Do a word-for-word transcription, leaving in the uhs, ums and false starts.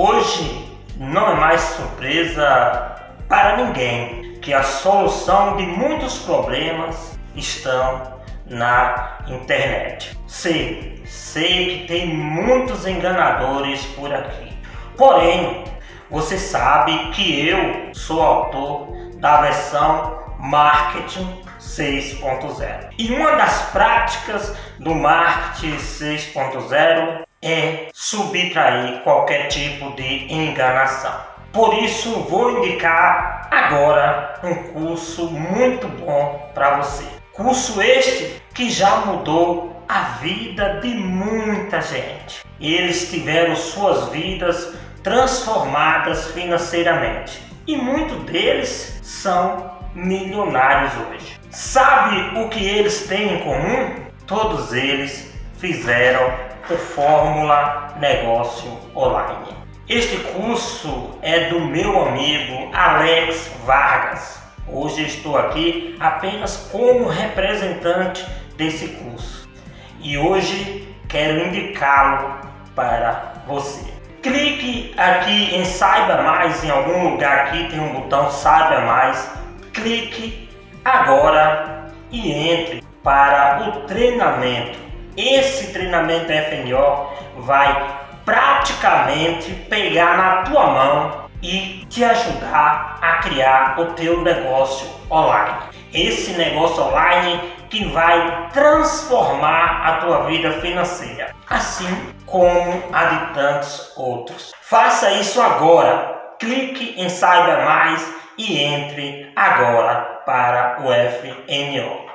Hoje não é mais surpresa para ninguém que a solução de muitos problemas estão na internet. Sei, sei que tem muitos enganadores por aqui. Porém, você sabe que eu sou autor da versão Marketing seis ponto zero. E uma das práticas do Marketing seis ponto zero é subtrair qualquer tipo de enganação. Por isso, vou indicar agora um curso muito bom para você. Curso este que já mudou a vida de muita gente. Eles tiveram suas vidas transformadas financeiramente. E muitos deles são milionários hoje. Sabe o que eles têm em comum? Todos eles fizeram o Fórmula Negócio Online. Este curso é do meu amigo Alex Vargas. Hoje estou aqui apenas como representante desse curso. E hoje quero indicá-lo para você. Clique aqui em Saiba Mais, em algum lugar aqui tem um botão Saiba Mais. Clique agora e entre para o treinamento. Esse treinamento F N O vai praticamente pegar na tua mão e te ajudar a criar o teu negócio online. Esse negócio online que vai transformar a tua vida financeira, assim como a de tantos outros. Faça isso agora. Clique em Saiba Mais e entre agora para o F N O.